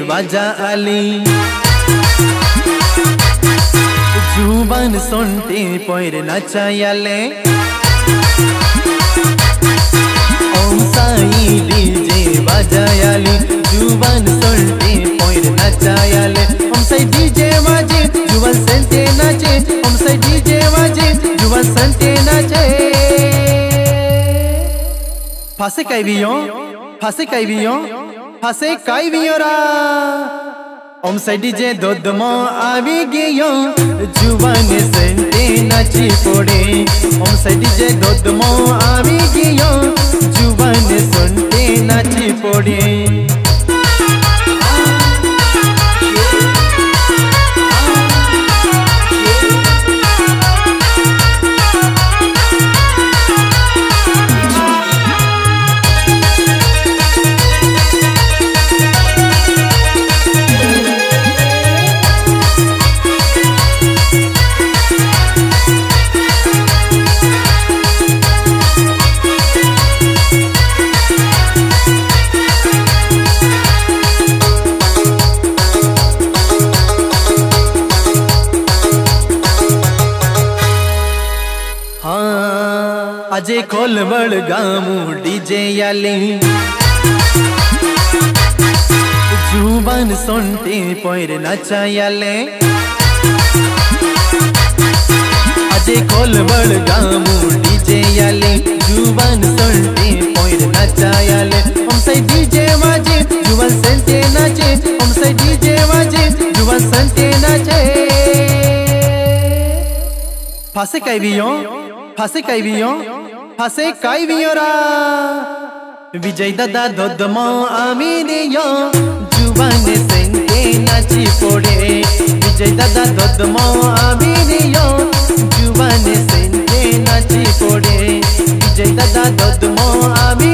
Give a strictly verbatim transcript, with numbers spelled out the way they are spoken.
बाजा आली जुबान सोंटे पोयर नचायाले ओम साई डीजे बाजायाली जुबान सोंटे पोयर नचायाले ओम साई डीजे वाजे जुबान संते नाचे ओम साई डीजे वाजे जुबान संते नाचे फासे काई बियो फासे काई बियो फासे काई बियो रा ओम साई डीजे दोदमो आवी गियो जुबान संते नाची पोड़े ओम साई डीजे दोदमो आवी गियो जुबान संते नाची पोड़े अजे खोल बड़ गामू डीजे याली जुबान सोंटे पोयर नचायाले अजे खोल बड़ गामू डीजे याली जुबान सोंटे पोयर नचायाले ओम साई डीजे वाजे जुबान संते नाचे ओम साई डीजे वाजे जुबान संते नाचे फासे काई बियो फासे काई बियो फासे काई बियो रा विजय दादा दोदमो आमीनियो जुबान संते नाची पोड़े विजय दादा दोदमो आमीनियो जुबान संते नाची पोड़े विजय दादा दोदमो आमी